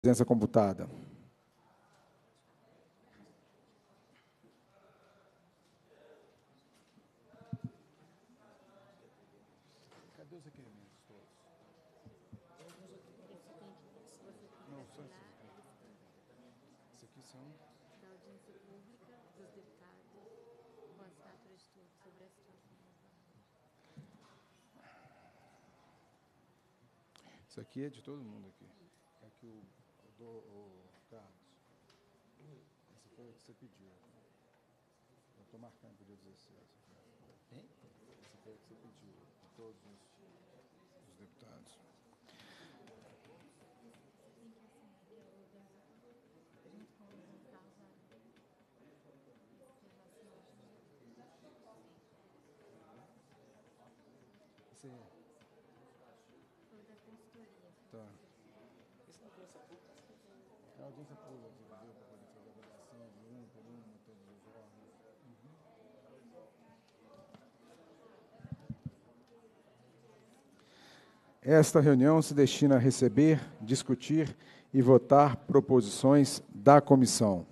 Presença computada. Cadê os requerimentos todos? Não, só esses aqui. Esses aqui são... Da audiência pública dos deputados, com as assinaturas de todos sobre a situação. Isso aqui é de todo mundo aqui. É que o Carlos, esse foi o que você pediu. Eu estou marcando para o dia 16. Hein? Esse foi o que você pediu, de todos os deputados. Esse é... Tá. É a audiência pública que viu para poder fazer a avaliação de um por um, todos os órgãos. Esta reunião se destina a receber, discutir e votar proposições da comissão.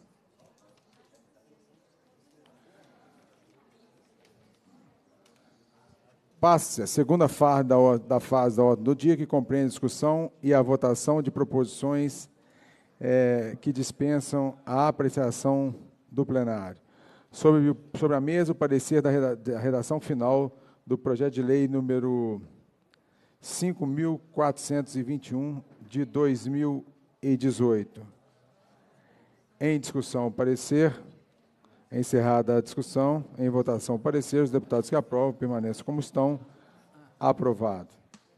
Passe a segunda fase da ordem do dia, que compreende a discussão e a votação de proposições que dispensam a apreciação do plenário. Sobre a mesa, o parecer da redação final do projeto de lei número 5.421, de 2018. Em discussão, o parecer. Encerrada a discussão, em votação, o parecer. Os deputados que aprovam permanecem como estão. Aprovado.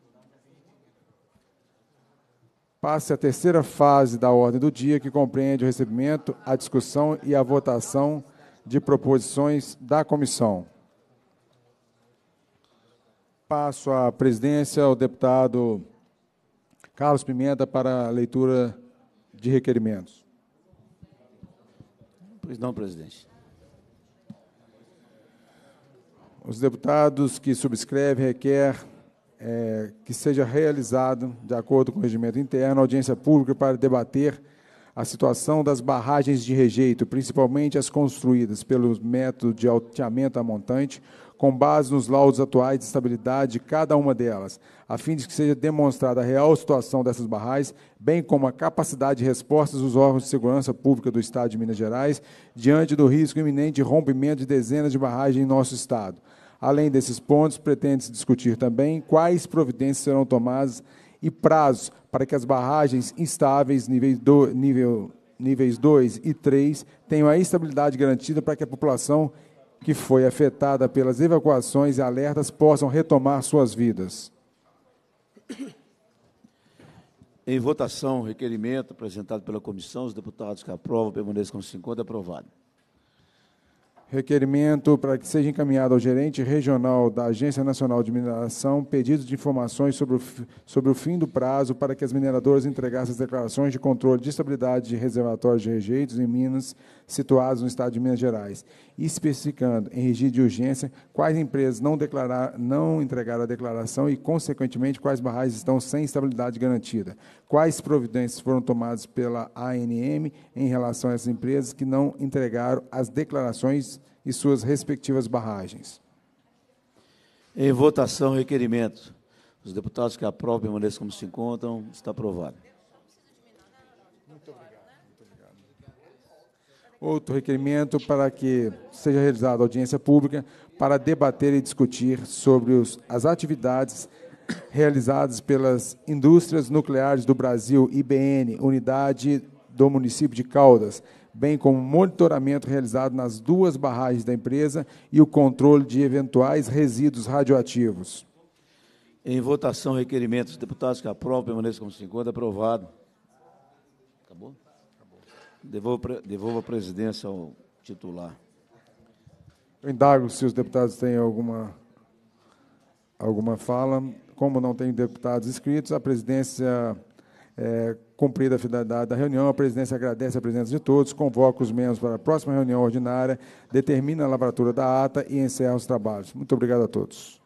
Passe a terceira fase da ordem do dia, que compreende o recebimento, a discussão e a votação de proposições da comissão. Passo a presidência ao deputado Carlos Pimenta para a leitura de requerimentos. Pois não, presidente. Os deputados que subscrevem requer que seja realizado, de acordo com o regimento interno, audiência pública para debater a situação das barragens de rejeito, principalmente as construídas pelo método de alteamento a montante, com base nos laudos atuais de estabilidade de cada uma delas, a fim de que seja demonstrada a real situação dessas barragens, bem como a capacidade de resposta dos órgãos de segurança pública do Estado de Minas Gerais, diante do risco iminente de rompimento de dezenas de barragens em nosso Estado. Além desses pontos, pretende-se discutir também quais providências serão tomadas e prazos para que as barragens instáveis, níveis 2 e 3, tenham a estabilidade garantida para que a população que foi afetada pelas evacuações e alertas possam retomar suas vidas. Em votação, o requerimento apresentado pela comissão, os deputados que aprovam permaneçam como se encontra. Aprovado. Requerimento para que seja encaminhado ao gerente regional da Agência Nacional de Mineração pedido de informações sobre o fim do prazo para que as mineradoras entregassem as declarações de controle de estabilidade de reservatórios de rejeitos em minas situados no Estado de Minas Gerais, especificando, em regime de urgência, quais empresas não entregaram a declaração e, consequentemente, quais barragens estão sem estabilidade garantida, quais providências foram tomadas pela ANM em relação a essas empresas que não entregaram as declarações e suas respectivas barragens. Em votação, requerimento. Os deputados que aprovam permaneçam como se encontram. Está aprovado. Muito obrigado. Muito obrigado. Outro requerimento para que seja realizada audiência pública para debater e discutir sobre as atividades realizadas pelas Indústrias Nucleares do Brasil, IBN, unidade do município de Caldas, bem como o monitoramento realizado nas duas barragens da empresa e o controle de eventuais resíduos radioativos. Em votação, requerimento. Os deputados que aprovam permaneçam como se encontra. Aprovado. Acabou? Devolvo a presidência ao titular. Eu indago se os deputados têm alguma fala. Como não tem deputados inscritos, a presidência, cumprida a finalidade da reunião, a presidência agradece a presença de todos, convoca os membros para a próxima reunião ordinária, determina a lavratura da ata e encerra os trabalhos. Muito obrigado a todos.